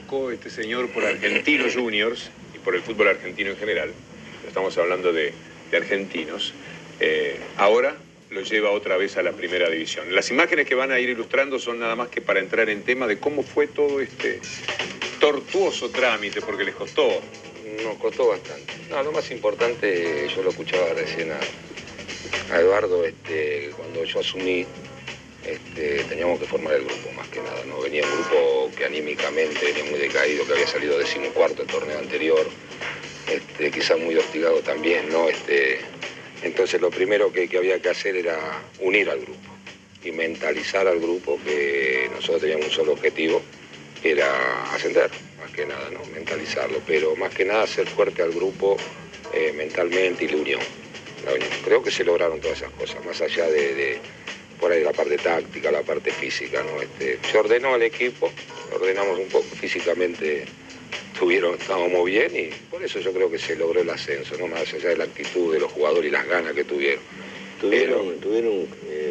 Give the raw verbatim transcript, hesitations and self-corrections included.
loco este señor por Argentinos Juniors y por el fútbol argentino en general. Estamos hablando de, de argentinos. Eh, ahora lo lleva otra vez a la primera división. Las imágenes que van a ir ilustrando son nada más que para entrar en tema de cómo fue todo este tortuoso trámite, porque les costó. Nos costó bastante. No, lo más importante, yo lo escuchaba recién a, a Eduardo, este, cuando yo asumí, este, teníamos que formar el grupo más que nada, ¿no? Venía un grupo que anímicamente venía muy decaído, que había salido decimocuarto el torneo anterior, este, quizás muy hostigado también, ¿no? Este, entonces lo primero que, que había que hacer era unir al grupo y mentalizar al grupo que nosotros teníamos un solo objetivo, que era ascender, más que nada, ¿no? Mentalizarlo, pero más que nada hacer fuerte al grupo eh, mentalmente y la unión, la unión. Creo que se lograron todas esas cosas, más allá de, de por ahí la parte táctica, la parte física, ¿no? Este, se ordenó el equipo, ordenamos un poco físicamente, tuvieron, estábamos bien y por eso yo creo que se logró el ascenso, ¿no? Más allá de la actitud de los jugadores y las ganas que tuvieron. Tuvieron, Pero, tuvieron eh,